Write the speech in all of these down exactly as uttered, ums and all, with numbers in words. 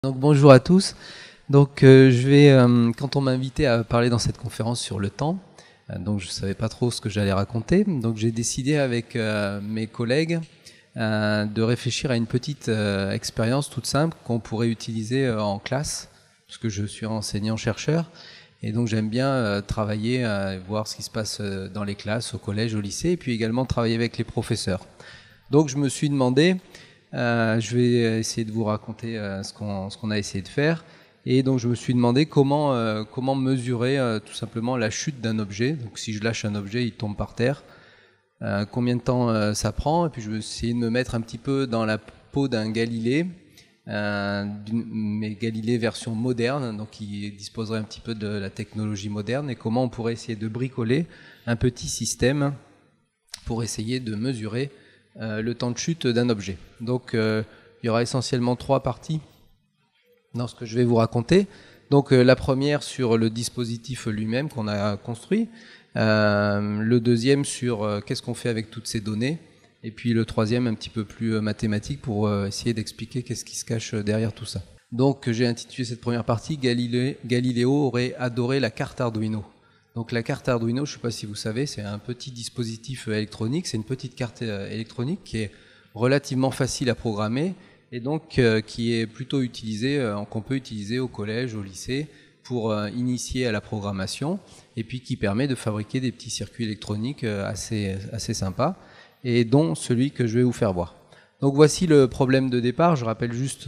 Donc bonjour à tous. Donc euh, je vais, euh, quand on m'a invité à parler dans cette conférence sur le temps, euh, donc je savais pas trop ce que j'allais raconter, donc j'ai décidé avec euh, mes collègues euh, de réfléchir à une petite euh, expérience toute simple qu'on pourrait utiliser euh, en classe, parce que je suis enseignant-chercheur, et donc j'aime bien euh, travailler, euh, voir ce qui se passe euh, dans les classes, au collège, au lycée, et puis également travailler avec les professeurs. Donc je me suis demandé, euh, je vais essayer de vous raconter euh, ce qu'on ce qu'on a essayé de faire. Et donc je me suis demandé comment, euh, comment mesurer euh, tout simplement la chute d'un objet. Donc si je lâche un objet, il tombe par terre. Euh, combien de temps euh, ça prend? Et puis je vais essayer de me mettre un petit peu dans la peau d'un Galilée, euh, mais Galilée version moderne, donc qui disposerait un petit peu de la technologie moderne, et comment on pourrait essayer de bricoler un petit système pour essayer de mesurer euh, le temps de chute d'un objet. Donc euh, il y aura essentiellement trois parties dans ce que je vais vous raconter. Donc euh, la première sur le dispositif lui-même qu'on a construit, euh, le deuxième sur euh, qu'est-ce qu'on fait avec toutes ces données, et puis le troisième un petit peu plus euh, mathématique pour euh, essayer d'expliquer qu'est-ce qui se cache derrière tout ça. Donc j'ai intitulé cette première partie Galilée, Galiléo aurait adoré la carte Arduino. Donc la carte Arduino, je ne sais pas si vous savez, c'est un petit dispositif électronique, c'est une petite carte électronique qui est relativement facile à programmer, et donc euh, qui est plutôt utilisé, euh, qu'on peut utiliser au collège, au lycée, pour euh, initier à la programmation, et puis qui permet de fabriquer des petits circuits électroniques euh, assez, assez sympas, et dont celui que je vais vous faire voir. Donc voici le problème de départ, je rappelle juste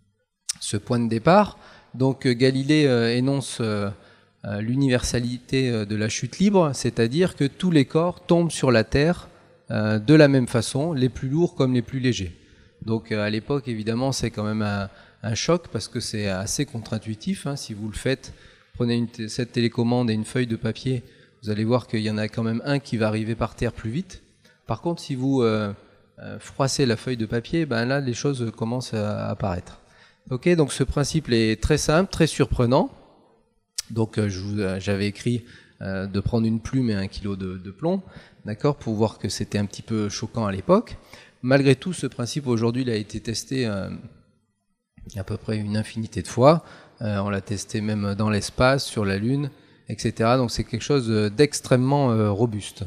ce point de départ. Donc euh, Galilée euh, énonce euh, euh, l'universalité de la chute libre, c'est-à-dire que tous les corps tombent sur la Terre euh, de la même façon, les plus lourds comme les plus légers. Donc à l'époque, évidemment, c'est quand même un, un choc parce que c'est assez contre-intuitif. Hein. Si vous le faites, prenez une t- cette télécommande et une feuille de papier, vous allez voir qu'il y en a quand même un qui va arriver par terre plus vite. Par contre, si vous euh, euh, froissez la feuille de papier, ben là, les choses commencent à apparaître. Ok, donc ce principe est très simple, très surprenant. Donc euh, je vous, euh, j'avais écrit euh, de prendre une plume et un kilo de, de plomb, d'accord, pour voir que c'était un petit peu choquant à l'époque. Malgré tout, ce principe, aujourd'hui, il a été testé euh, à peu près une infinité de fois. Euh, on l'a testé même dans l'espace, sur la Lune, et cetera. Donc c'est quelque chose d'extrêmement euh, robuste.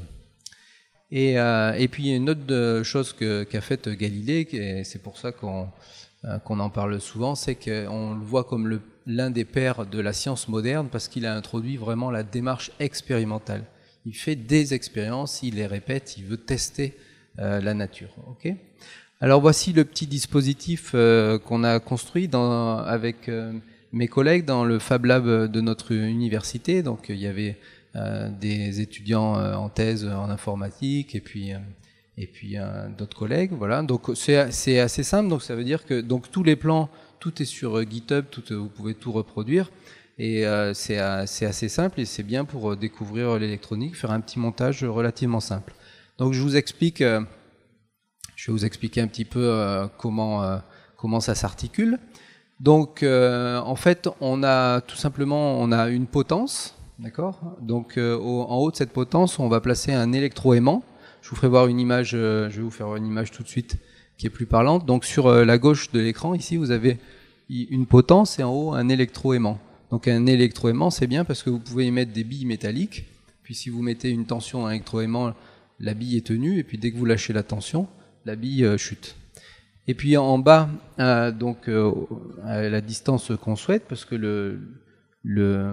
Et, euh, et puis une autre chose que, qu'a faite Galilée, et c'est pour ça qu'on, euh, qu'on en parle souvent, c'est qu'on le voit comme le, l'un des pères de la science moderne, parce qu'il a introduit vraiment la démarche expérimentale. Il fait des expériences, il les répète, il veut tester Euh, la nature. Okay. Alors voici le petit dispositif euh, qu'on a construit dans, avec euh, mes collègues dans le Fab Lab de notre université. Donc il y avait euh, des étudiants euh, en thèse en informatique et puis euh, et puis euh, d'autres collègues. Voilà. Donc c'est c'est assez simple. Donc ça veut dire que donc tous les plans, tout est sur GitHub, tout, vous pouvez tout reproduire. Et euh, c'est c'est assez simple et c'est bien pour découvrir l'électronique, faire un petit montage relativement simple. Donc je vous explique, euh, je vais vous expliquer un petit peu euh, comment euh, comment ça s'articule. Donc euh, en fait, on a tout simplement on a une potence, d'accord. Donc euh, au, en haut de cette potence, on va placer un électroaimant. Je vous ferai voir une image, euh, je vais vous faire une image tout de suite qui est plus parlante. Donc sur euh, la gauche de l'écran, ici, vous avez une potence et en haut un électroaimant. Donc un électroaimant, c'est bien parce que vous pouvez y mettre des billes métalliques. Puis si vous mettez une tension à un électroaimant, la bille est tenue, et puis dès que vous lâchez la tension, la bille euh, chute. Et puis en bas, euh, donc euh, à la distance qu'on souhaite, parce que le, le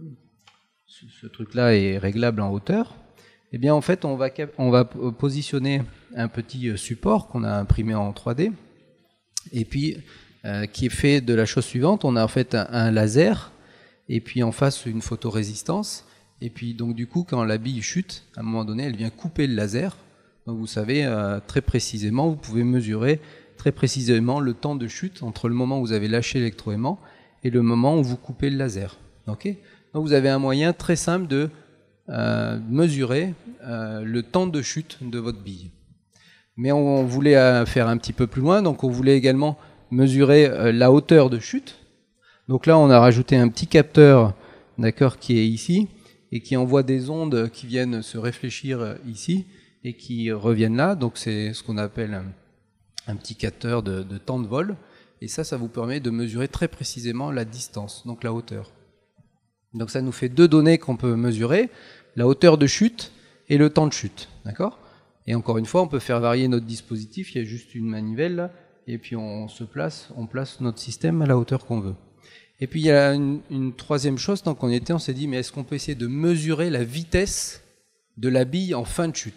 ce, ce truc-là est réglable en hauteur, eh bien en fait on va, on va positionner un petit support qu'on a imprimé en trois D, et puis euh, qui est fait de la chose suivante. On a en fait un, un laser, et puis en face une photorésistance. Et puis donc du coup, quand la bille chute, à un moment donné, elle vient couper le laser. Donc vous savez euh, très précisément, vous pouvez mesurer très précisément le temps de chute entre le moment où vous avez lâché l'électroaimant et le moment où vous coupez le laser. Okay. Donc vous avez un moyen très simple de euh, mesurer euh, le temps de chute de votre bille. Mais on, on voulait euh, faire un petit peu plus loin, donc on voulait également mesurer euh, la hauteur de chute. Donc là, on a rajouté un petit capteur, d'accord, qui est ici, et qui envoie des ondes qui viennent se réfléchir ici et qui reviennent là. Donc c'est ce qu'on appelle un, un petit capteur de, de temps de vol. Et ça, ça vous permet de mesurer très précisément la distance, donc la hauteur. Donc ça nous fait deux données qu'on peut mesurer, la hauteur de chute et le temps de chute. D'accord ? Et encore une fois, on peut faire varier notre dispositif, il y a juste une manivelle là, et puis on se place, on place notre système à la hauteur qu'on veut. Et puis il y a une, une troisième chose, tant qu'on était, on s'est dit, mais est-ce qu'on peut essayer de mesurer la vitesse de la bille en fin de chute ?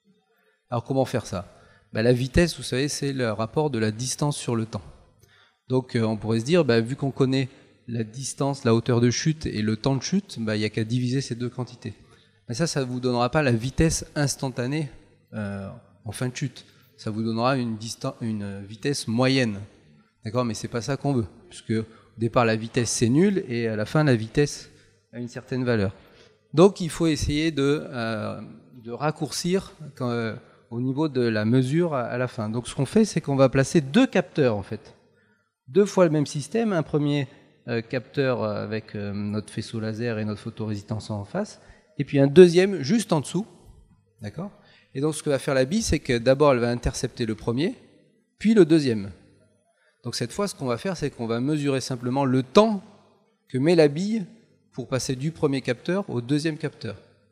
Alors comment faire ça ? Ben, la vitesse, vous savez, c'est le rapport de la distance sur le temps. Donc euh, on pourrait se dire, ben, vu qu'on connaît la distance, la hauteur de chute et le temps de chute, ben, il n'y a qu'à diviser ces deux quantités. Mais ça, ça ne vous donnera pas la vitesse instantanée euh, en fin de chute. Ça vous donnera une, distan- une vitesse moyenne. D'accord ? Mais ce n'est pas ça qu'on veut. Puisque au départ, la vitesse, c'est nul, et à la fin, la vitesse a une certaine valeur. Donc il faut essayer de, euh, de raccourcir quand, euh, au niveau de la mesure à, à la fin. Donc ce qu'on fait, c'est qu'on va placer deux capteurs, en fait. Deux fois le même système. Un premier euh, capteur avec euh, notre faisceau laser et notre photorésistance en face, et puis un deuxième juste en dessous. D'accord ? Et donc ce que va faire la bille, c'est que d'abord elle va intercepter le premier, puis le deuxième. Donc cette fois, ce qu'on va faire, c'est qu'on va mesurer simplement le temps que met la bille pour passer du premier capteur au deuxième capteur.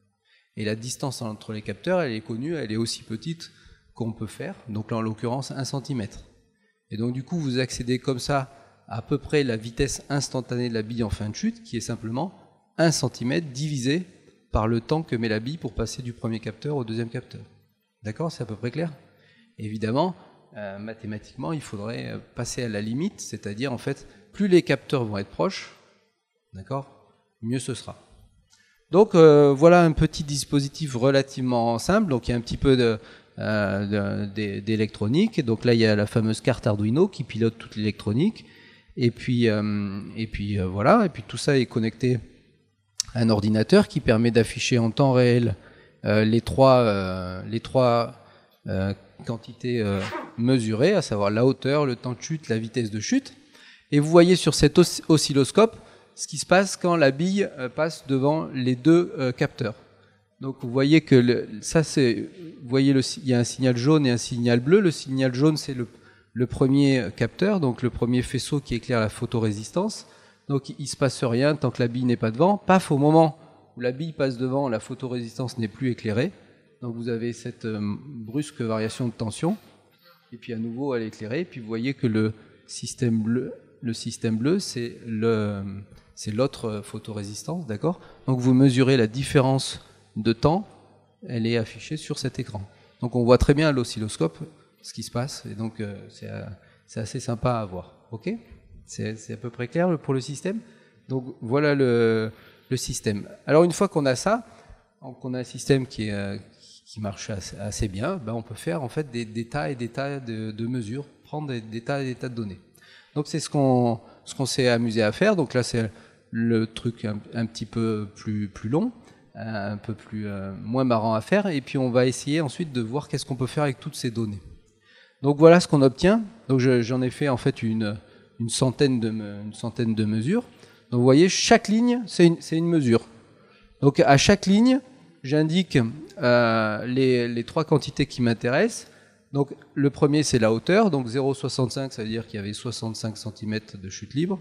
Et la distance entre les capteurs, elle est connue, elle est aussi petite qu'on peut faire, donc là en l'occurrence un centimètre. Et donc du coup, vous accédez comme ça à peu près la vitesse instantanée de la bille en fin de chute, qui est simplement un centimètre divisé par le temps que met la bille pour passer du premier capteur au deuxième capteur. D'accord ? C'est à peu près clair ? Évidemment, euh, mathématiquement, il faudrait passer à la limite, c'est-à-dire en fait, plus les capteurs vont être proches, d'accord, mieux ce sera. Donc euh, voilà un petit dispositif relativement simple. Donc il y a un petit peu de, euh, de, d'électronique. Donc là il y a la fameuse carte Arduino qui pilote toute l'électronique. Et puis, euh, et puis euh, voilà. Et puis tout ça est connecté à un ordinateur qui permet d'afficher en temps réel euh, les trois, euh, les trois euh, quantités euh, mesurées, à savoir la hauteur, le temps de chute, la vitesse de chute. Et vous voyez sur cet os- oscilloscope ce qui se passe quand la bille euh, passe devant les deux euh, capteurs. Donc vous voyez que le, ça c'est, vous voyez le, il y a un signal jaune et un signal bleu. Le signal jaune c'est le, le premier capteur, donc le premier faisceau qui éclaire la photorésistance. Donc il ne se passe rien tant que la bille n'est pas devant. Paf, au moment où la bille passe devant, la photorésistance n'est plus éclairée. Donc vous avez cette euh, brusque variation de tension. Et puis à nouveau elle est éclairée. Puis vous voyez que le système bleu, le système bleu c'est le c'est l'autre photorésistance, d'accord ? Donc vous mesurez la différence de temps, elle est affichée sur cet écran. Donc on voit très bien à l'oscilloscope ce qui se passe, et donc euh, c'est, euh, c'est assez sympa à voir. Ok ? c'est, c'est à peu près clair pour le système ? Donc voilà le, le système. Alors une fois qu'on a ça, qu'on a un système qui, est, euh, qui marche assez, assez bien, ben on peut faire en fait des, des tas et des tas de, de mesures, prendre des, des tas et des tas de données. Donc c'est ce qu'on, ce qu'on s'est amusé à faire. Donc là c'est le truc un, un petit peu plus, plus long, un peu plus, euh, moins marrant à faire. Et puis on va essayer ensuite de voir qu'est-ce qu'on peut faire avec toutes ces données. Donc voilà ce qu'on obtient. Donc je, j'en ai fait en fait une, une, centaine de, une centaine de mesures. Donc vous voyez, chaque ligne c'est une, c'est une mesure. Donc à chaque ligne, j'indique euh, les, les trois quantités qui m'intéressent. Donc le premier c'est la hauteur, donc zéro virgule soixante-cinq, ça veut dire qu'il y avait soixante-cinq centimètres de chute libre.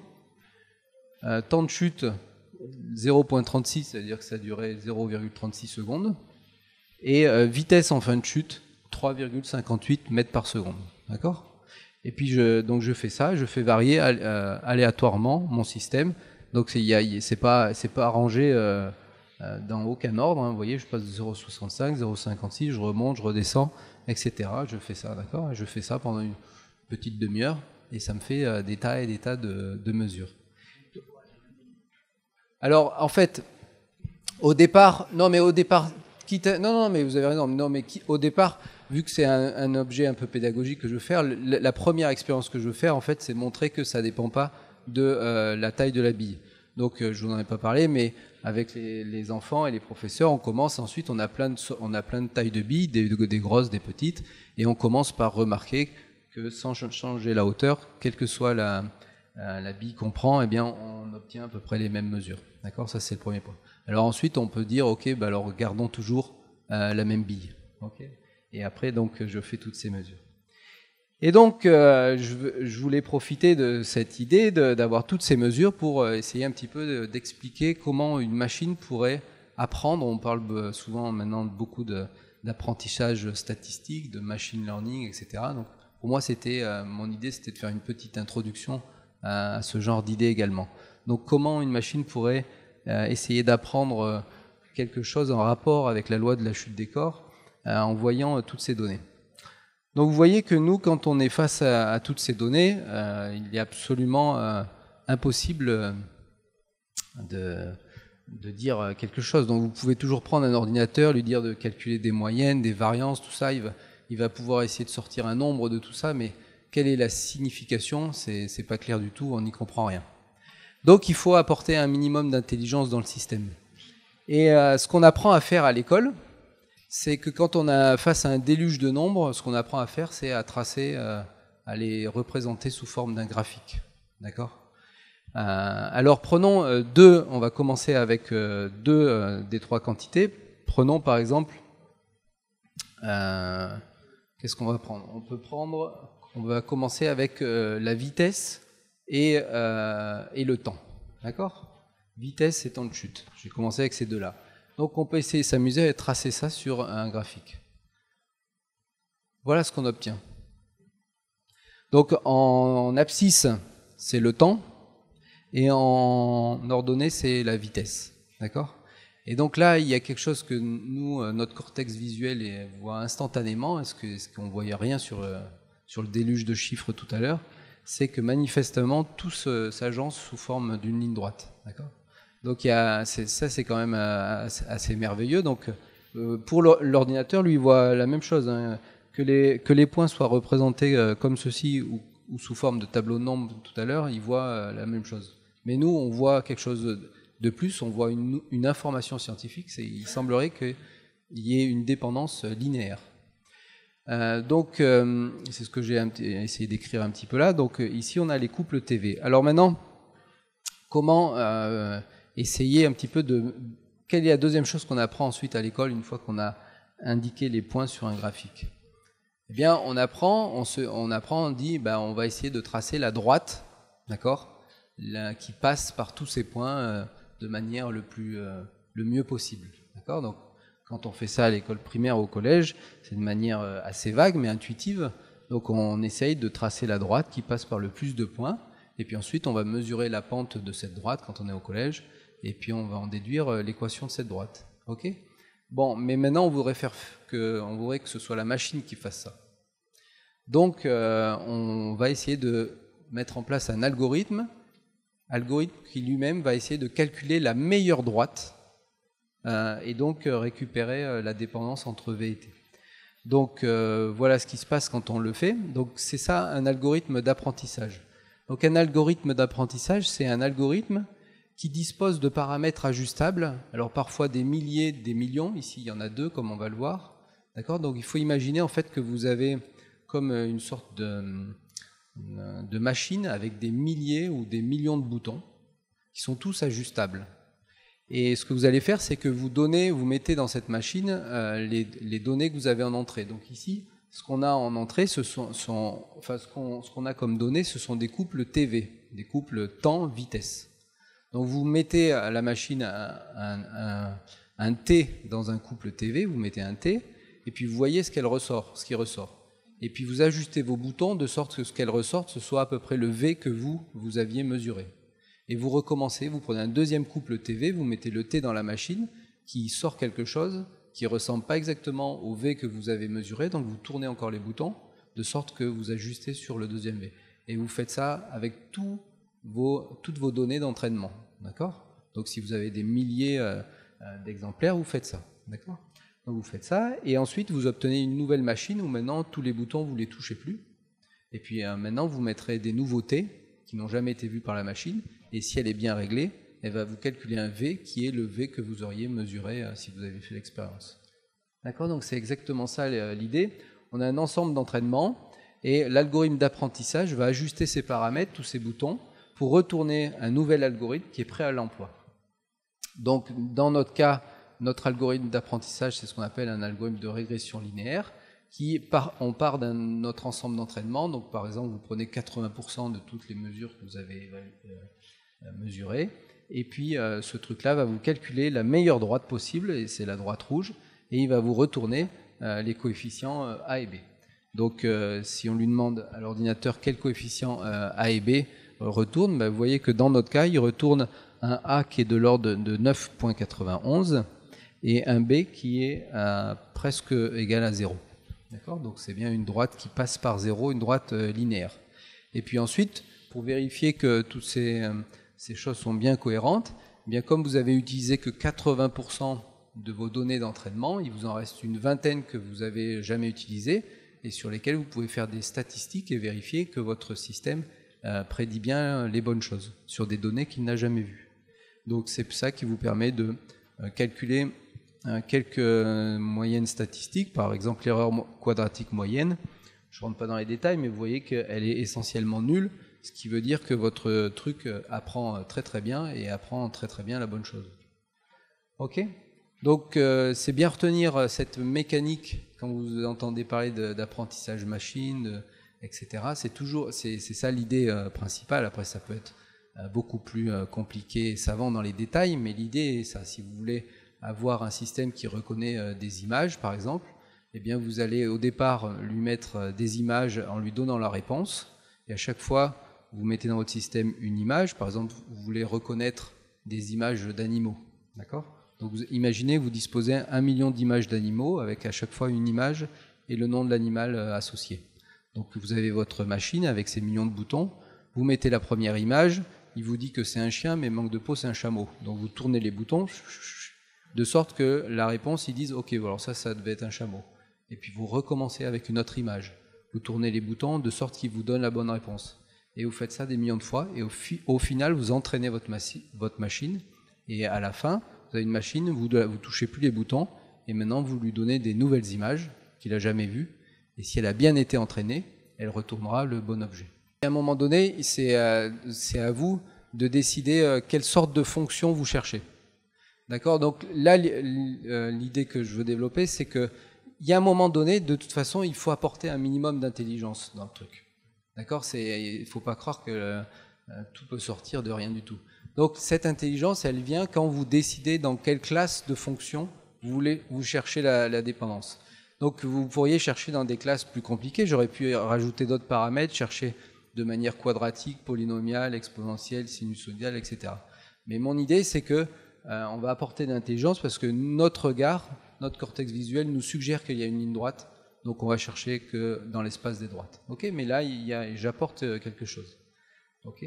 Euh, temps de chute zéro virgule trente-six, ça veut dire que ça durait zéro virgule trente-six secondes. Et euh, vitesse en fin de chute, trois virgule cinquante-huit mètres par seconde. D'accord ? Et puis je, donc je fais ça, je fais varier euh, aléatoirement mon système. Donc c'est, y a, c'est pas, c'est pas arrangé euh, dans aucun ordre. Hein. Vous voyez, je passe de zéro virgule soixante-cinq, zéro virgule cinquante-six, je remonte, je redescends, et cetera. Je fais ça, d'accord ? Et je fais ça pendant une petite demi-heure, et ça me fait euh, des tas et des tas de, de mesures. Alors, en fait, au départ, non, mais au départ, quitte à, non, non, mais vous avez raison, non, mais qui, au départ, vu que c'est un, un objet un peu pédagogique que je veux faire, la, la première expérience que je veux faire, en fait, c'est montrer que ça ne dépend pas de euh, la taille de la bille. Donc, euh, je vous en ai pas parlé, mais avec les, les enfants et les professeurs, on commence ensuite, on a plein de, on a plein de tailles de billes, des, des grosses, des petites, et on commence par remarquer que sans changer la hauteur, quelle que soit la la bille qu'on prend, eh bien, on obtient à peu près les mêmes mesures. D'accord ? Ça, c'est le premier point. Alors ensuite, on peut dire, ok, bah alors gardons toujours euh, la même bille. Okay ? Et après, donc, je fais toutes ces mesures. Et donc, euh, je, je voulais profiter de cette idée d'avoir toutes ces mesures pour essayer un petit peu d'expliquer comment une machine pourrait apprendre. On parle souvent maintenant beaucoup d'apprentissage statistique, de machine learning, et cetera. Donc, pour moi, c'était euh, mon idée, c'était de faire une petite introduction à, à ce genre d'idée également. Donc, comment une machine pourrait euh, essayer d'apprendre euh, quelque chose en rapport avec la loi de la chute des corps euh, en voyant euh, toutes ces données. Donc vous voyez que nous, quand on est face à, à toutes ces données, euh, il est absolument euh, impossible euh, de, de dire quelque chose. Donc vous pouvez toujours prendre un ordinateur, lui dire de calculer des moyennes, des variances, tout ça, il va, il va pouvoir essayer de sortir un nombre de tout ça, mais quelle est la signification? C'est, c'est pas clair du tout, on n'y comprend rien. Donc il faut apporter un minimum d'intelligence dans le système. Et euh, ce qu'on apprend à faire à l'école, c'est que quand on a face à un déluge de nombres, ce qu'on apprend à faire, c'est à tracer, euh, à les représenter sous forme d'un graphique. D'accord ? euh, Alors prenons euh, deux, on va commencer avec euh, deux euh, des trois quantités. Prenons par exemple, euh, qu'est-ce qu'on va prendre ? On peut prendre, on va commencer avec euh, la vitesse et, euh, et le temps. D'accord ? Vitesse et temps de chute. Je vais commencer avec ces deux-là. Donc on peut essayer de s'amuser à tracer ça sur un graphique. Voilà ce qu'on obtient. Donc en abscisse, c'est le temps, et en ordonnée, c'est la vitesse. D'accord ? Et donc là, il y a quelque chose que nous, notre cortex visuel voit instantanément, est-ce que, est-ce qu'on ne voyait rien sur, sur le déluge de chiffres tout à l'heure, c'est que manifestement, tout se, s'agence sous forme d'une ligne droite. D'accord ? Donc il y a, c'est, ça, c'est quand même assez, assez merveilleux. Donc euh, pour l'ordinateur, lui, il voit la même chose, hein, que, les, que les points soient représentés euh, comme ceci ou, ou sous forme de tableau de nombres tout à l'heure, il voit euh, la même chose. Mais nous, on voit quelque chose de plus, on voit une, une information scientifique, c'est, il semblerait qu'il y ait une dépendance linéaire. Euh, donc euh, c'est ce que j'ai essayé d'écrire un petit peu là. Donc euh, ici, on a les couples T V. Alors maintenant, comment... Euh, essayer un petit peu de... Quelle est la deuxième chose qu'on apprend ensuite à l'école une fois qu'on a indiqué les points sur un graphique ? Eh bien, on apprend, on, se, on apprend, on dit, ben, on va essayer de tracer la droite, d'accord, la, qui passe par tous ces points euh, de manière le, plus, euh, le mieux possible, d'accord ? Donc, quand on fait ça à l'école primaire ou au collège, c'est de manière euh, assez vague mais intuitive. Donc, on essaye de tracer la droite qui passe par le plus de points, et puis ensuite, on va mesurer la pente de cette droite quand on est au collège. Et puis on va en déduire l'équation de cette droite. Ok ? Bon, mais maintenant on voudrait faire que, on voudrait que ce soit la machine qui fasse ça. Donc euh, on va essayer de mettre en place un algorithme, algorithme qui lui-même va essayer de calculer la meilleure droite euh, et donc euh, récupérer euh, la dépendance entre V et T. Donc euh, voilà ce qui se passe quand on le fait. Donc c'est ça un algorithme d'apprentissage. Donc un algorithme d'apprentissage, c'est un algorithme qui dispose de paramètres ajustables, alors parfois des milliers, des millions, ici il y en a deux comme on va le voir, d'accord ? Donc il faut imaginer en fait que vous avez comme une sorte de, de machine avec des milliers ou des millions de boutons qui sont tous ajustables. Et ce que vous allez faire, c'est que vous donnez, vous mettez dans cette machine euh, les, les données que vous avez en entrée. Donc ici, ce qu'on a en entrée, ce sont, sont, enfin ce qu'on, ce qu'on a comme données, ce sont des couples T V, des couples temps-vitesse. Donc vous mettez à la machine un, un, un, un T dans un couple T V, vous mettez un T, et puis vous voyez ce qu'elle ressort, ce qui ressort. Et puis vous ajustez vos boutons de sorte que ce qu'elle ressorte, ce soit à peu près le V que vous, vous aviez mesuré. Et vous recommencez, vous prenez un deuxième couple T V, vous mettez le T dans la machine, qui sort quelque chose qui ne ressemble pas exactement au V que vous avez mesuré, donc vous tournez encore les boutons, de sorte que vous ajustez sur le deuxième V. Et vous faites ça avec tout Vos, toutes vos données d'entraînement, d'accord ? Donc si vous avez des milliers euh, d'exemplaires, vous faites ça, d'accord ? Donc vous faites ça, et ensuite vous obtenez une nouvelle machine où maintenant tous les boutons vous les touchez plus, et puis euh, maintenant vous mettrez des nouveautés qui n'ont jamais été vues par la machine, et si elle est bien réglée, elle va vous calculer un V qui est le V que vous auriez mesuré euh, si vous avez fait l'expérience. D'accord ? Donc c'est exactement ça l'idée. On a un ensemble d'entraînements, et l'algorithme d'apprentissage va ajuster ces paramètres, tous ces boutons, pour retourner un nouvel algorithme qui est prêt à l'emploi. Donc, dans notre cas, notre algorithme d'apprentissage, c'est ce qu'on appelle un algorithme de régression linéaire, qui part, on part d'un autre ensemble d'entraînement. Donc par exemple, vous prenez quatre-vingts pour cent de toutes les mesures que vous avez euh, mesurées, et puis euh, ce truc-là va vous calculer la meilleure droite possible, et c'est la droite rouge, et il va vous retourner euh, les coefficients euh, A et B. Donc euh, si on lui demande à l'ordinateur quel coefficient euh, A et B euh, retourne, ben, vous voyez que dans notre cas, il retourne un A qui est de l'ordre de neuf virgule quatre-vingt-onze et un B qui est euh, presque égal à zéro. D'accord ? Donc c'est bien une droite qui passe par zéro, une droite euh, linéaire. Et puis ensuite, pour vérifier que toutes ces, euh, ces choses sont bien cohérentes, eh bien comme vous avez utilisé que quatre-vingts pour cent de vos données d'entraînement, il vous en reste une vingtaine que vous n'avez jamais utilisées et sur lesquelles vous pouvez faire des statistiques et vérifier que votre système euh, prédit bien les bonnes choses sur des données qu'il n'a jamais vues. Donc c'est ça qui vous permet de euh, calculer quelques moyennes statistiques, par exemple l'erreur quadratique moyenne. Je ne rentre pas dans les détails, mais vous voyez qu'elle est essentiellement nulle, ce qui veut dire que votre truc apprend très très bien et apprend très très bien la bonne chose. Ok ? Donc euh, c'est bien retenir cette mécanique quand vous entendez parler d'apprentissage machine, et cetera. C'est toujours, c'est ça l'idée euh, principale. Après, ça peut être euh, beaucoup plus euh, compliqué et savant dans les détails, mais l'idée est ça. Si vous voulez avoir un système qui reconnaît des images, par exemple, eh bien vous allez au départ lui mettre des images en lui donnant la réponse, et à chaque fois, vous mettez dans votre système une image, par exemple, vous voulez reconnaître des images d'animaux, d'accord ? Donc vous imaginez, vous disposez un million d'images d'animaux, avec à chaque fois une image et le nom de l'animal associé. Donc vous avez votre machine avec ces millions de boutons, vous mettez la première image, il vous dit que c'est un chien, mais manque de peau, c'est un chameau. Donc vous tournez les boutons, de sorte que la réponse, ils disent « Ok, alors ça, ça devait être un chameau ». Et puis vous recommencez avec une autre image. Vous tournez les boutons de sorte qu'ils vous donnent la bonne réponse. Et vous faites ça des millions de fois, et au, fi au final, vous entraînez votre, votre machine, et à la fin, vous avez une machine, vous ne touchez plus les boutons, et maintenant vous lui donnez des nouvelles images qu'il n'a jamais vues, et si elle a bien été entraînée, elle retournera le bon objet. Et à un moment donné, c'est à, c'est à vous de décider quelle sorte de fonction vous cherchez. D'accord ? Donc là, l'idée que je veux développer, c'est qu'il y a un moment donné, de toute façon, il faut apporter un minimum d'intelligence dans le truc. D'accord ? Il ne faut pas croire que euh, tout peut sortir de rien du tout. Donc cette intelligence, elle vient quand vous décidez dans quelle classe de fonction vous voulez vous cherchez la, la dépendance. Donc vous pourriez chercher dans des classes plus compliquées. J'aurais pu rajouter d'autres paramètres, chercher de manière quadratique, polynomiale, exponentielle, sinusoïdale, et cetera. Mais mon idée, c'est que Euh, on va apporter de l'intelligence parce que notre regard, notre cortex visuel nous suggère qu'il y a une ligne droite, donc on va chercher que dans l'espace des droites. Okay ? Mais là, j'apporte quelque chose. Okay ?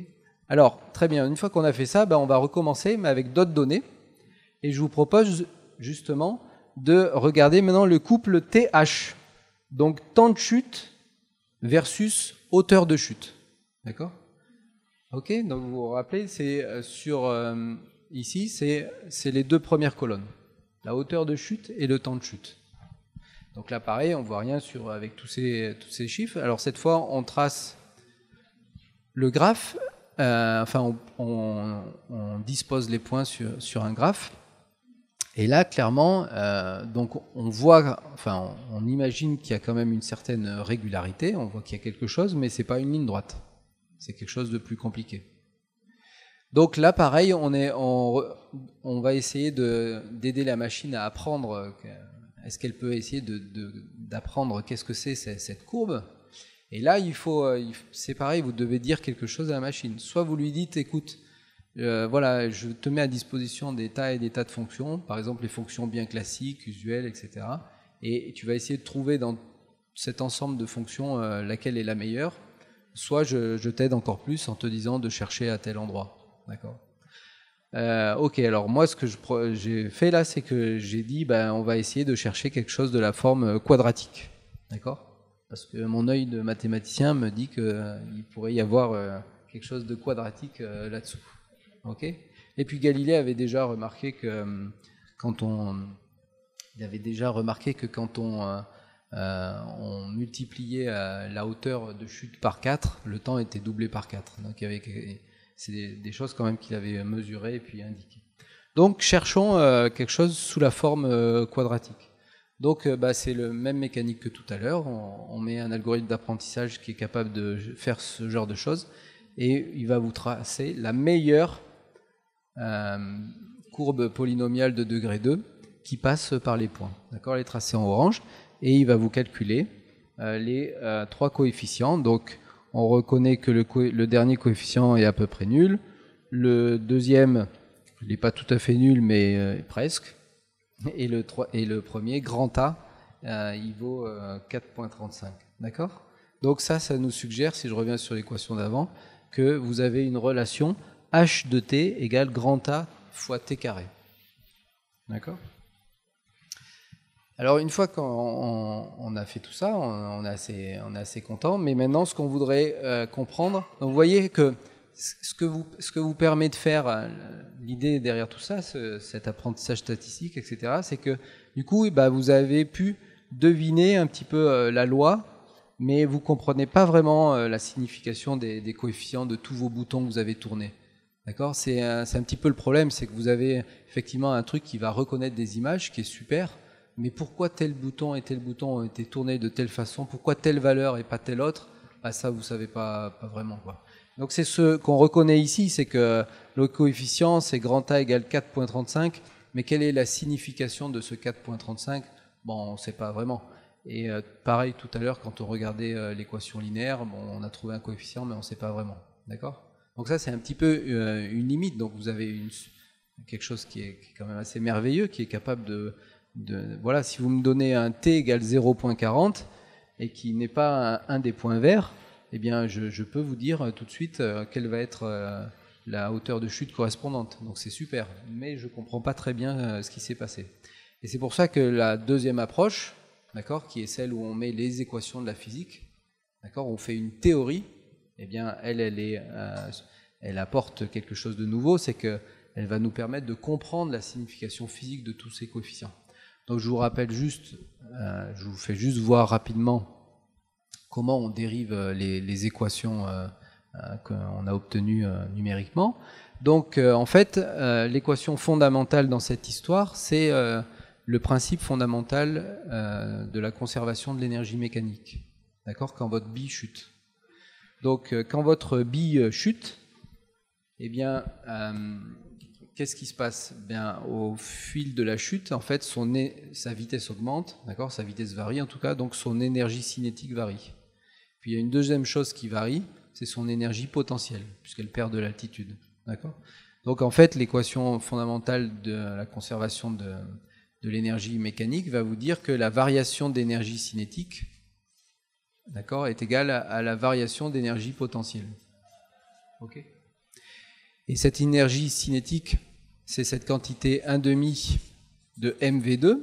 Alors, très bien, une fois qu'on a fait ça, ben, on va recommencer, mais avec d'autres données. Et je vous propose justement de regarder maintenant le couple T H. Donc, temps de chute versus hauteur de chute. D'accord ? Ok, donc vous vous rappelez, c'est sur... Euh, Ici, c'est les deux premières colonnes, la hauteur de chute et le temps de chute. Donc là, pareil, on ne voit rien sur, avec tous ces, tous ces chiffres. Alors cette fois, on trace le graphe, euh, enfin, on, on, on dispose les points sur, sur un graphe. Et là, clairement, euh, donc on voit, enfin, on, on imagine qu'il y a quand même une certaine régularité, on voit qu'il y a quelque chose, mais ce n'est pas une ligne droite. C'est quelque chose de plus compliqué. Donc là, pareil, on, est, on, on va essayer d'aider la machine à apprendre. Est-ce qu'elle peut essayer d'apprendre qu'est-ce que c'est cette courbe? Et là, il faut, c'est pareil, vous devez dire quelque chose à la machine. Soit vous lui dites, écoute, euh, voilà, je te mets à disposition des tas et des tas de fonctions, par exemple les fonctions bien classiques, usuelles, et cetera. Et tu vas essayer de trouver dans cet ensemble de fonctions euh, laquelle est la meilleure. Soit je, je t'aide encore plus en te disant de chercher à tel endroit. D'accord. Euh, ok, alors moi ce que j'ai fait là, c'est que j'ai dit ben, on va essayer de chercher quelque chose de la forme quadratique. D'accord. Parce que mon œil de mathématicien me dit qu'il euh, pourrait y avoir euh, quelque chose de quadratique euh, là-dessous. Ok. Et puis Galilée avait déjà remarqué que euh, quand on il avait déjà remarqué que quand on, euh, euh, on multipliait euh, la hauteur de chute par quatre, le temps était doublé par quatre. Donc il y avait c'est des, des choses quand même qu'il avait mesurées et puis indiquées. Donc cherchons euh, quelque chose sous la forme euh, quadratique. Donc bah, c'est le même mécanique que tout à l'heure, on, on met un algorithme d'apprentissage qui est capable de faire ce genre de choses, et il va vous tracer la meilleure euh, courbe polynomiale de degré deux qui passe par les points. D'accord, elle est tracée en orange, et il va vous calculer euh, les euh, trois coefficients. Donc on reconnaît que le, le dernier coefficient est à peu près nul, le deuxième, il n'est pas tout à fait nul, mais euh, presque. Et le, et le premier, grand A, euh, il vaut euh, quatre virgule trente-cinq. D'accord ? Donc ça, ça nous suggère, si je reviens sur l'équation d'avant, que vous avez une relation h de t égale grand A fois t carré. D'accord ? Alors une fois qu'on on a fait tout ça, on, on, est assez, on est assez content, mais maintenant ce qu'on voudrait euh, comprendre, donc vous voyez que ce que vous, ce que vous permet de faire, l'idée derrière tout ça, ce, cet apprentissage statistique, et cetera, c'est que du coup, bah, vous avez pu deviner un petit peu euh, la loi, mais vous ne comprenez pas vraiment euh, la signification des, des coefficients de tous vos boutons que vous avez tournés. D'accord ? C'est un, c'est un petit peu le problème, c'est que vous avez effectivement un truc qui va reconnaître des images, qui est super, mais pourquoi tel bouton et tel bouton ont été tournés de telle façon, pourquoi telle valeur et pas telle autre, bah, ça vous ne savez pas, pas vraiment, quoi. Donc c'est ce qu'on reconnaît ici, c'est que le coefficient, c'est grand A égale quatre virgule trente-cinq, mais quelle est la signification de ce quatre virgule trente-cinq ? Bon, on ne sait pas vraiment. Et euh, pareil, tout à l'heure, quand on regardait euh, l'équation linéaire, bon, on a trouvé un coefficient, mais on ne sait pas vraiment. D'accord ? Donc ça, c'est un petit peu euh, une limite. Donc vous avez une, quelque chose qui est, qui est quand même assez merveilleux, qui est capable de, de... Voilà, si vous me donnez un t égale zéro virgule quarante, et qui n'est pas un, un des points verts, eh bien, je, je peux vous dire tout de suite euh, quelle va être euh, la hauteur de chute correspondante. Donc c'est super, mais je ne comprends pas très bien euh, ce qui s'est passé. Et c'est pour ça que la deuxième approche, d'accord, qui est celle où on met les équations de la physique, d'accord, on fait une théorie, eh bien, elle, elle, est, euh, elle apporte quelque chose de nouveau, c'est qu'elle va nous permettre de comprendre la signification physique de tous ces coefficients. Donc je vous rappelle juste, euh, je vous fais juste voir rapidement comment on dérive les, les équations euh, euh, qu'on a obtenues euh, numériquement. Donc euh, en fait, euh, l'équation fondamentale dans cette histoire, c'est euh, le principe fondamental euh, de la conservation de l'énergie mécanique. D'accord ? Quand votre bille chute. Donc euh, quand votre bille chute, eh bien, euh, qu'est-ce qui se passe ? Bien, au fil de la chute, en fait, son é- sa vitesse augmente, d'accord ? Sa vitesse varie en tout cas, donc son énergie cinétique varie. Puis il y a une deuxième chose qui varie, c'est son énergie potentielle, puisqu'elle perd de l'altitude. D'accord ? Donc en fait, l'équation fondamentale de la conservation de, de l'énergie mécanique va vous dire que la variation d'énergie cinétique, d'accord, est égale à, à la variation d'énergie potentielle. Ok ? Et cette énergie cinétique, c'est cette quantité un demi de M V deux,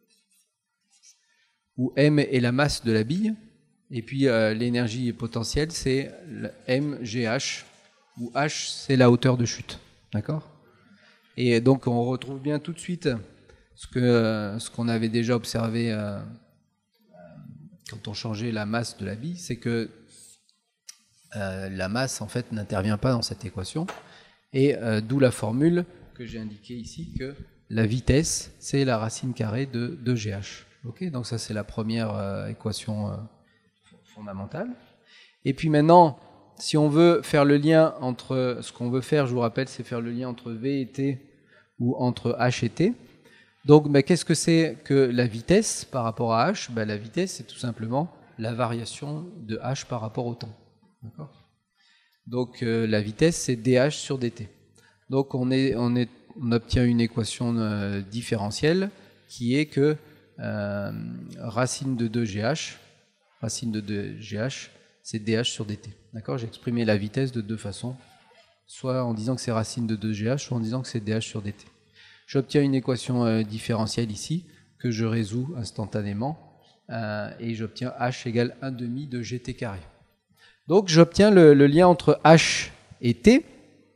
où M est la masse de la bille. Et puis euh, l'énergie potentielle, c'est M G H, où H, c'est la hauteur de chute. D'accord ? Et donc on retrouve bien tout de suite ce que euh, ce qu'on avait déjà observé euh, quand on changeait la masse de la bille, c'est que euh, la masse, en fait, n'intervient pas dans cette équation. Et euh, d'où la formule que j'ai indiquée ici, que la vitesse, c'est la racine carrée de deux G H. Okay ? Donc ça, c'est la première euh, équation euh, fondamentale. Et puis maintenant, si on veut faire le lien entre, ce qu'on veut faire, je vous rappelle, c'est faire le lien entre V et T ou entre H et T. Donc ben, qu'est-ce que c'est que la vitesse par rapport à H ? Ben, la vitesse, c'est tout simplement la variation de H par rapport au temps. D'accord ? Donc euh, la vitesse, c'est dH sur dt. Donc on, est, on, est, on obtient une équation euh, différentielle qui est que euh, racine de deux G H, racine de deux G H, c'est dH sur dt. D'accord ? J'ai exprimé la vitesse de deux façons, soit en disant que c'est racine de deux G H, soit en disant que c'est dH sur dt. J'obtiens une équation euh, différentielle ici, que je résous instantanément, euh, et j'obtiens H égale un demi de gt carré. Donc j'obtiens le, le lien entre H et T. D'accord ?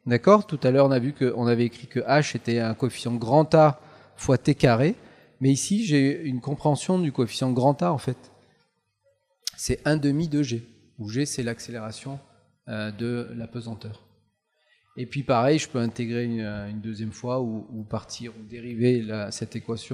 Tout à l'heure, on a vu qu'on avait écrit que H était un coefficient grand A fois T carré. Mais ici, j'ai une compréhension du coefficient grand A, en fait. C'est un demi de G, où G, c'est l'accélération euh, de la pesanteur. Et puis pareil, je peux intégrer une, une deuxième fois ou, ou partir ou dériver la, cette équation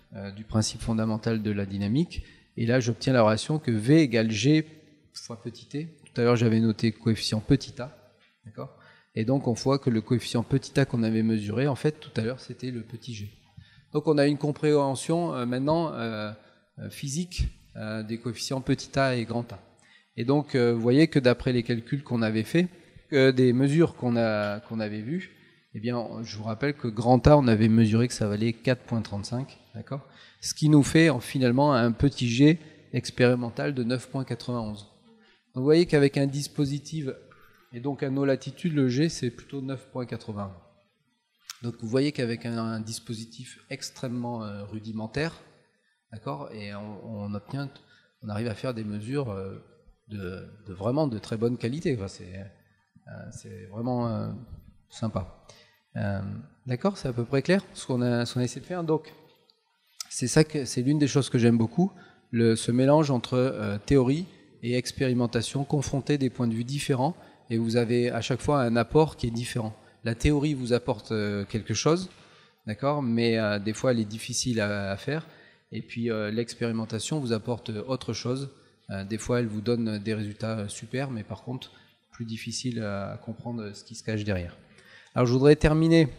euh, du principe fondamental de la dynamique. Et là, j'obtiens la relation que V égale G fois petit t. Tout à l'heure, j'avais noté coefficient petit a. D'accord ? Et donc, on voit que le coefficient petit a qu'on avait mesuré, en fait, tout à l'heure, c'était le petit g. Donc, on a une compréhension euh, maintenant euh, euh, physique euh, des coefficients petit a et grand A. Et donc, euh, vous voyez que d'après les calculs qu'on avait faits, euh, des mesures qu'on a, qu'on avait vues, eh bien, je vous rappelle que grand A, on avait mesuré que ça valait quatre virgule trente-cinq, d'accord ? Ce qui nous fait en, finalement un petit g expérimental de neuf virgule quatre-vingt-onze. Donc, vous voyez qu'avec un dispositif, et donc à nos latitudes, le g, c'est plutôt neuf virgule quatre-vingts. Donc, vous voyez qu'avec un, un dispositif extrêmement euh, rudimentaire, d'accord, et on, on obtient, on arrive à faire des mesures euh, de, de vraiment de très bonne qualité. Enfin, c'est, euh, c'est vraiment euh, sympa. Euh, d'accord, c'est à peu près clair ce qu'on a, ce qu'on a essayé de faire. Donc, c'est ça que c'est l'une des choses que j'aime beaucoup, le, ce mélange entre euh, théorie et expérimentation, confronter des points de vue différents, et vous avez à chaque fois un apport qui est différent. La théorie vous apporte euh, quelque chose, d'accord, mais euh, des fois elle est difficile à, à faire, et puis euh, l'expérimentation vous apporte autre chose. Euh, des fois elle vous donne des résultats super, mais par contre plus difficile à, à comprendre ce qui se cache derrière. Alors je voudrais terminer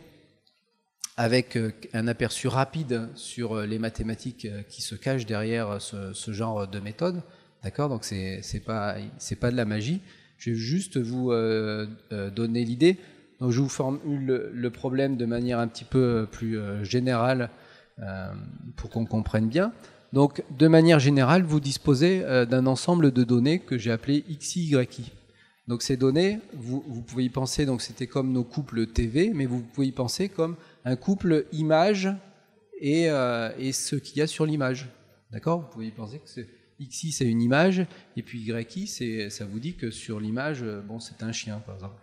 avec un aperçu rapide sur les mathématiques qui se cachent derrière ce, ce genre de méthode. D'accord, donc c'est c'est pas c'est pas de la magie. Je vais juste vous euh, donner l'idée. Donc je vous formule le, le problème de manière un petit peu plus euh, générale euh, pour qu'on comprenne bien. Donc de manière générale, vous disposez euh, d'un ensemble de données que j'ai appelé X I, Y I. Donc ces données, vous, vous pouvez y penser, donc c'était comme nos couples T V, mais vous pouvez y penser comme un couple image et, euh, et ce qu'il y a sur l'image. D'accord ? Vous pouvez y penser que c'est, X I c'est une image, et puis Y I, c'est, ça vous dit que sur l'image, bon, c'est un chien par exemple.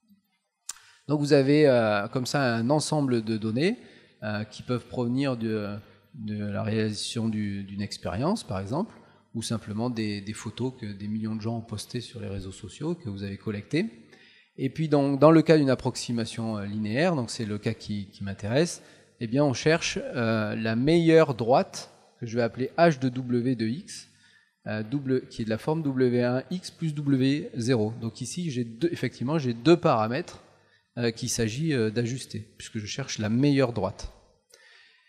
Donc vous avez euh, comme ça un ensemble de données euh, qui peuvent provenir de, de la réalisation du, d'une expérience par exemple, ou simplement des, des photos que des millions de gens ont postées sur les réseaux sociaux, que vous avez collectées. Et puis dans, dans le cas d'une approximation linéaire, donc c'est le cas qui, qui m'intéresse, eh bien on cherche euh, la meilleure droite, que je vais appeler H de W de X, euh, double, qui est de la forme W un X plus W zéro. Donc ici, j'ai deux, effectivement, j'ai deux paramètres euh, qu'il s'agit euh, d'ajuster, puisque je cherche la meilleure droite. D'accord ?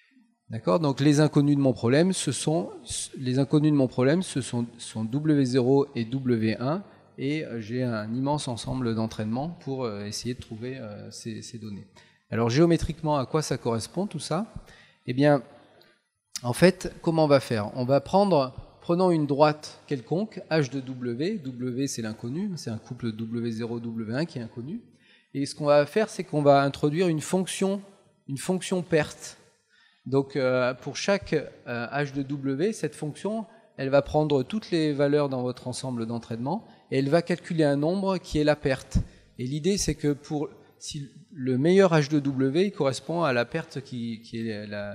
Donc les inconnus de mon problème, ce sont les inconnus de mon problème, ce sont, sont W zéro et W un, et j'ai un immense ensemble d'entraînements pour euh, essayer de trouver euh, ces, ces données. Alors géométriquement, à quoi ça correspond tout ça ? Eh bien, en fait, comment on va faire ? On va prendre, prenons une droite quelconque, H de W, W c'est l'inconnu, c'est un couple W zéro, W un qui est inconnu, et ce qu'on va faire, c'est qu'on va introduire une fonction, une fonction perte. Donc euh, pour chaque euh, H de W, cette fonction, elle va prendre toutes les valeurs dans votre ensemble d'entraînement et elle va calculer un nombre qui est la perte. Et l'idée, c'est que pour si le meilleur H de W il correspond à la perte qui, qui est la,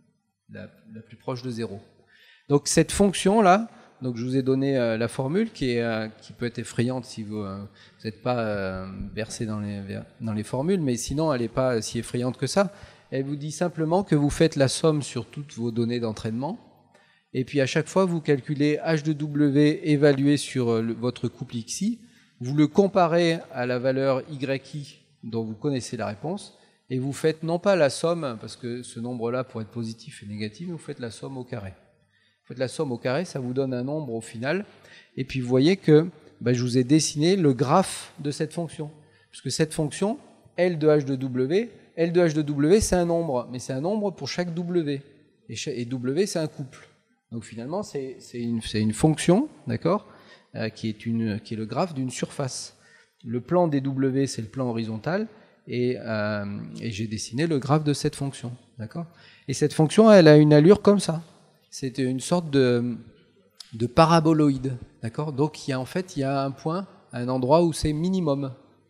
la, la plus proche de zéro. Donc cette fonction-là, donc je vous ai donné euh, la formule qui, est, euh, qui peut être effrayante si vous n'êtes euh, pas euh, versé dans les, dans les formules, mais sinon elle n'est pas si effrayante que ça. Elle vous dit simplement que vous faites la somme sur toutes vos données d'entraînement, et puis à chaque fois vous calculez H de W évalué sur le, votre couple X I, vous le comparez à la valeur Y I dont vous connaissez la réponse, et vous faites non pas la somme, parce que ce nombre-là pourrait être positif et négatif, mais vous faites la somme au carré. Vous faites la somme au carré, ça vous donne un nombre au final, et puis vous voyez que ben, je vous ai dessiné le graphe de cette fonction, puisque cette fonction, L de H de W, L de H de W, c'est un nombre, mais c'est un nombre pour chaque W. Et W, c'est un couple. Donc finalement, c'est une, une fonction, d'accord, euh, qui, est une, qui est le graphe d'une surface. Le plan des W, c'est le plan horizontal, et, euh, et j'ai dessiné le graphe de cette fonction, d'accord. Et cette fonction, elle a une allure comme ça. C'est une sorte de, de paraboloïde, d'accord. Donc il y a, en fait, il y a un point, un endroit où c'est minimum.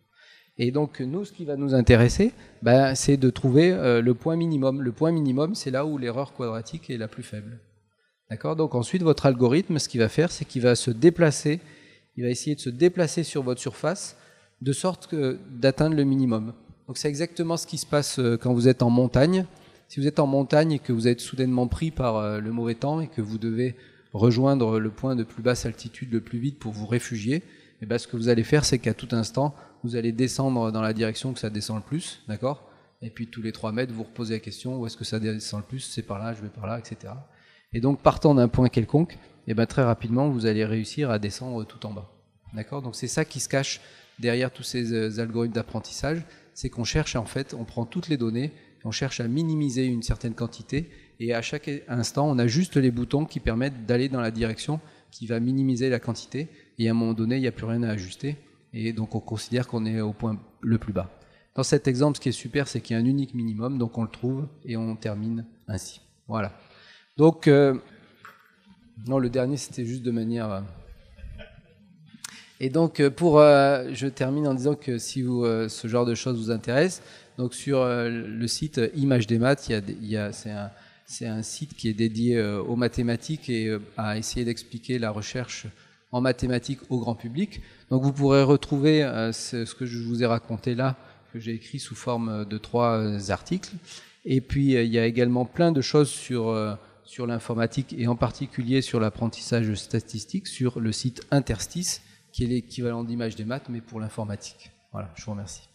Et donc nous, ce qui va nous intéresser, ben, c'est de trouver euh, le point minimum. Le point minimum, c'est là où l'erreur quadratique est la plus faible. D'accord ? Donc ensuite, votre algorithme, ce qu'il va faire, c'est qu'il va se déplacer, il va essayer de se déplacer sur votre surface, de sorte que d'atteindre le minimum. Donc c'est exactement ce qui se passe quand vous êtes en montagne. si vous êtes en montagne et que vous êtes soudainement pris par euh, le mauvais temps et que vous devez rejoindre le point de plus basse altitude le plus vite pour vous réfugier, et ben ce que vous allez faire, c'est qu'à tout instant, vous allez descendre dans la direction que ça descend le plus, d'accord? Et puis tous les trois mètres, vous reposez la question, où est-ce que ça descend le plus? C'est par là, je vais par là, et cetera. Et donc, partant d'un point quelconque, et ben très rapidement, vous allez réussir à descendre tout en bas. D'accord? Donc c'est ça qui se cache derrière tous ces euh, algorithmes d'apprentissage, c'est qu'on cherche, en fait, on prend toutes les données, on cherche à minimiser une certaine quantité, et à chaque instant, on a juste les boutons qui permettent d'aller dans la direction qui va minimiser la quantité, et à un moment donné, il n'y a plus rien à ajuster, et donc on considère qu'on est au point le plus bas. Dans cet exemple, ce qui est super, c'est qu'il y a un unique minimum, donc on le trouve, et on termine ainsi. Voilà. Donc, euh, non, le dernier, c'était juste de manière... Euh, et donc, pour, euh, je termine en disant que si vous, euh, ce genre de choses vous intéresse, donc sur euh, le site ImageDesMaths, il y a, il y a, c'est un, c'est un site qui est dédié euh, aux mathématiques et euh, à essayer d'expliquer la recherche en mathématiques au grand public. Donc, vous pourrez retrouver euh, ce, ce que je vous ai raconté là, que j'ai écrit sous forme de trois euh, articles. Et puis, euh, il y a également plein de choses sur, euh, sur l'informatique et en particulier sur l'apprentissage statistique sur le site Interstice, qui est l'équivalent d'ImageDesMaths, mais pour l'informatique. Voilà, je vous remercie.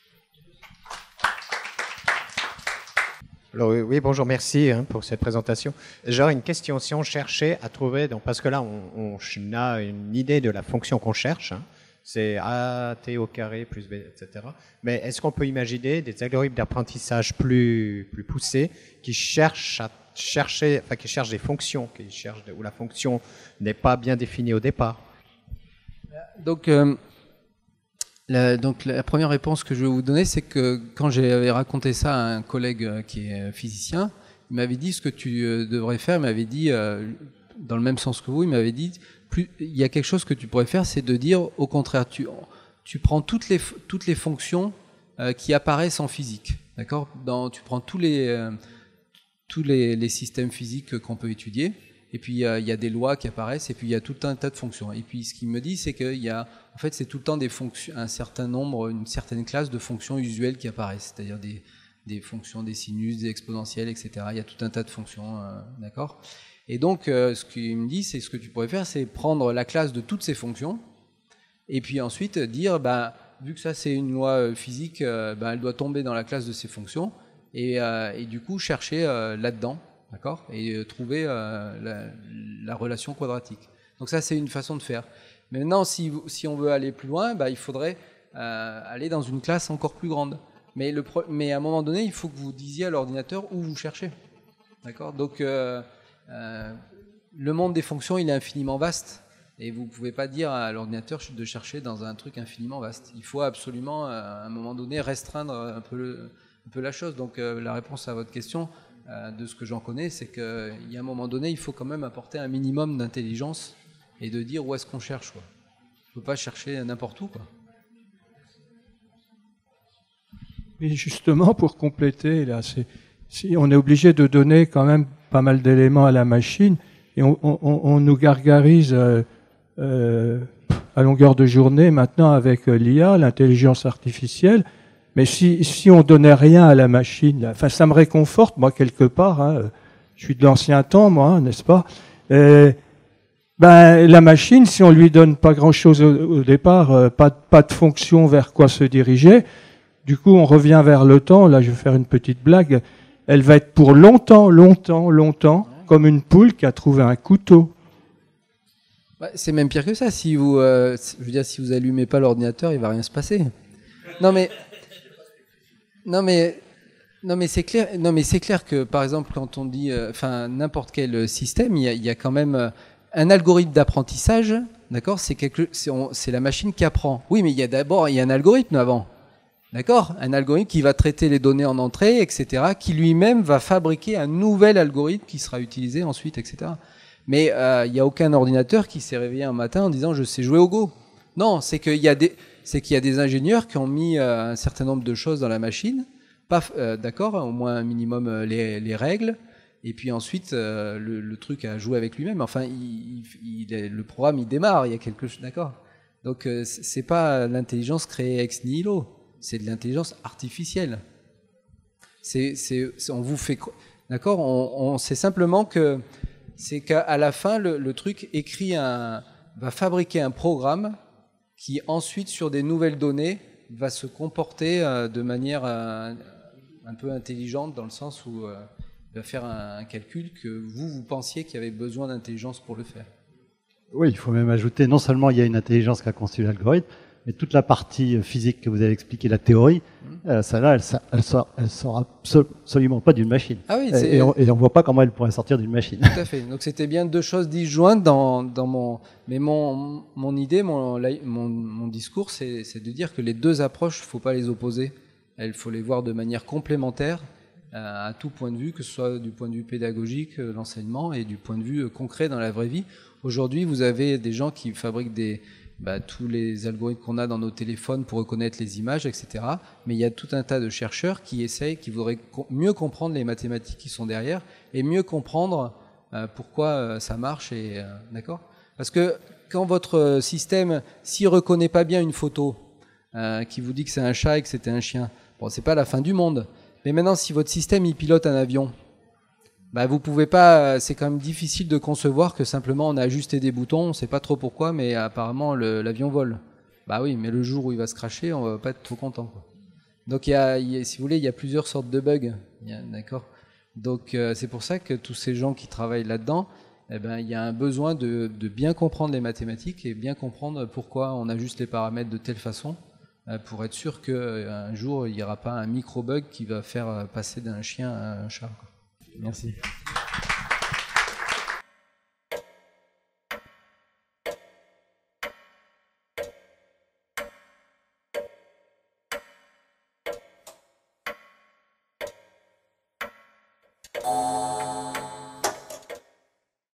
Alors, oui, bonjour, merci hein, pour cette présentation. J'aurais une question. Si on cherchait à trouver, donc, parce que là, on, on a une idée de la fonction qu'on cherche, hein, c'est A t au carré plus B, et cetera. Mais est-ce qu'on peut imaginer des algorithmes d'apprentissage plus, plus poussés qui cherchent à chercher, enfin, qui cherchent des fonctions, qui cherchent, où la fonction n'est pas bien définie au départ? Donc, euh, la, donc, la première réponse que je vais vous donner, c'est que quand j'avais raconté ça à un collègue qui est physicien, il m'avait dit ce que tu devrais faire, il m'avait dit, euh, dans le même sens que vous, il m'avait dit, plus, il y a quelque chose que tu pourrais faire, c'est de dire, au contraire, tu, tu prends toutes les, toutes les fonctions euh, qui apparaissent en physique, d'accord? Dans, tu prends tous les, euh, tous les, les systèmes physiques qu'on peut étudier, et puis il y, a, il y a des lois qui apparaissent, et puis il y a tout un tas de fonctions. Et puis ce qu'il me dit, c'est qu'il y a, en fait, c'est tout le temps des fonctions, un certain nombre, une certaine classe de fonctions usuelles qui apparaissent, c'est-à-dire des, des fonctions, des sinus, des exponentielles, et cetera. Il y a tout un tas de fonctions, euh, d'accord? Et donc, euh, ce qu'il me dit, c'est ce que tu pourrais faire, c'est prendre la classe de toutes ces fonctions, et puis ensuite dire, bah, vu que ça c'est une loi physique, euh, bah, elle doit tomber dans la classe de ces fonctions, et, euh, et du coup chercher euh, là-dedans. D'accord? Et euh, trouver euh, la, la relation quadratique. Donc ça, c'est une façon de faire. Mais maintenant, si, si on veut aller plus loin, bah, il faudrait euh, aller dans une classe encore plus grande. Mais, le pro mais à un moment donné, il faut que vous disiez à l'ordinateur où vous cherchez. D'accord? Donc, euh, euh, le monde des fonctions, il est infiniment vaste. Et vous ne pouvez pas dire à l'ordinateur de chercher dans un truc infiniment vaste. Il faut absolument, à un moment donné, restreindre un peu, le, un peu la chose. Donc, euh, la réponse à votre question, de ce que j'en connais, c'est qu'il y a un moment donné, il faut quand même apporter un minimum d'intelligence et de dire où est-ce qu'on cherche, quoi. On ne peut pas chercher n'importe où, quoi. Et justement, pour compléter, là, c'est, si on est obligé de donner quand même pas mal d'éléments à la machine, et on, on, on nous gargarise euh, euh, à longueur de journée maintenant avec l'I A, l'intelligence artificielle. Mais si, si on donnait rien à la machine, enfin, ça me réconforte, moi, quelque part, hein, je suis de l'ancien temps, moi, n'est-ce pas? Et, ben, la machine, si on lui donne pas grand-chose au, au départ, euh, pas, pas de fonction vers quoi se diriger, du coup, on revient vers le temps, là, je vais faire une petite blague, elle va être pour longtemps, longtemps, longtemps, comme une poule qui a trouvé un couteau. Ouais, c'est même pire que ça, si vous, euh, je veux dire, si vous allumez pas l'ordinateur, il va rien se passer. Non, mais... Non mais, non mais c'est clair. Non mais c'est clair que par exemple quand on dit, enfin euh, n'importe quel système, il y a, il y a quand même euh, un algorithme d'apprentissage, d'accord? C'est quelque, c'est, on, c'est la machine qui apprend. Oui, mais il y a d'abord il y a un algorithme avant, d'accord? Un algorithme qui va traiter les données en entrée, et cetera, qui lui-même va fabriquer un nouvel algorithme qui sera utilisé ensuite, et cetera. Mais euh, il y a aucun ordinateur qui s'est réveillé un matin en disant je sais jouer au Go. Non, c'est qu'il y a des c'est qu'il y a des ingénieurs qui ont mis euh, un certain nombre de choses dans la machine, pas, euh, d'accord, au moins un minimum euh, les, les règles, et puis ensuite euh, le, le truc a joué avec lui-même. Enfin, il, il, il, le programme il démarre, il y a quelque chose, d'accord. Donc euh, c'est pas l'intelligence créée ex nihilo, c'est de l'intelligence artificielle. C'est, c'est, c'est, on vous fait, d'accord. On, on sait simplement que c'est qu'à la fin, le, le truc écrit un, va fabriquer un programme qui ensuite, sur des nouvelles données, va se comporter euh, de manière euh, un peu intelligente, dans le sens où euh, il va faire un, un calcul que vous, vous pensiez qu'il y avait besoin d'intelligence pour le faire. Oui, il faut même ajouter, non seulement il y a une intelligence qui a construit l'algorithme, mais toute la partie physique que vous avez expliqué, la théorie, mmh. euh, ça là, elle, elle, sort, elle sort absol absolument pas d'une machine. Ah oui, et, et on ne voit pas comment elle pourrait sortir d'une machine. Tout à fait. Donc c'était bien deux choses disjointes dans, dans mon... Mais mon, mon idée, mon, mon, mon discours, c'est de dire que les deux approches, il ne faut pas les opposer. Il faut les voir de manière complémentaire euh, à tout point de vue, que ce soit du point de vue pédagogique, euh, l'enseignement, et du point de vue euh, concret dans la vraie vie. Aujourd'hui, vous avez des gens qui fabriquent des, bah, tous les algorithmes qu'on a dans nos téléphones pour reconnaître les images, et cetera. Mais il y a tout un tas de chercheurs qui essayent, qui voudraient co mieux comprendre les mathématiques qui sont derrière et mieux comprendre euh, pourquoi euh, ça marche. Et euh, d'accord ? Parce que quand votre système, s'il ne reconnaît pas bien une photo euh, qui vous dit que c'est un chat et que c'était un chien, bon, c'est pas la fin du monde. Mais maintenant, si votre système il pilote un avion, bah vous pouvez pas. C'est quand même difficile de concevoir que simplement on a ajusté des boutons, on ne sait pas trop pourquoi, mais apparemment l'avion vole. Bah oui, mais le jour où il va se crasher, on va pas être trop content, quoi. Donc il y a, il y a, si vous voulez, il y a plusieurs sortes de bugs. D'accord. Donc euh, c'est pour ça que tous ces gens qui travaillent là-dedans, eh ben il y a un besoin de, de bien comprendre les mathématiques et bien comprendre pourquoi on ajuste les paramètres de telle façon, euh, pour être sûr qu'un jour il n'y aura pas un micro bug qui va faire passer d'un chien à un chat, quoi. Merci. Oh.